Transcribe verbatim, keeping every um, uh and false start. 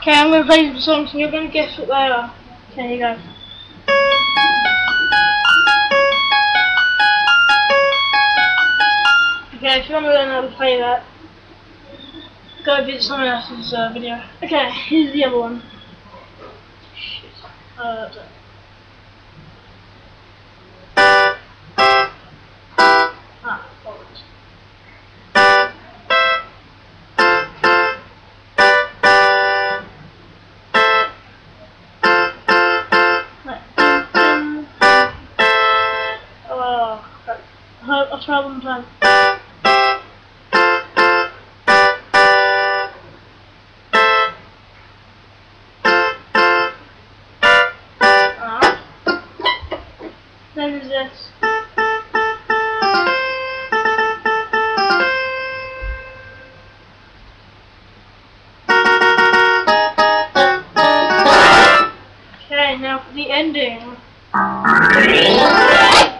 Okay, I'm gonna play the songs and you're gonna guess what they are. Okay, here you go. Okay, if you want to learn how to play that, go visit someone else's uh, video. Okay, here's the other one. Shit. Uh, ah, bollocks. Oh, crap. I'll, I'll try one time. Then there's this. Okay, now for the ending.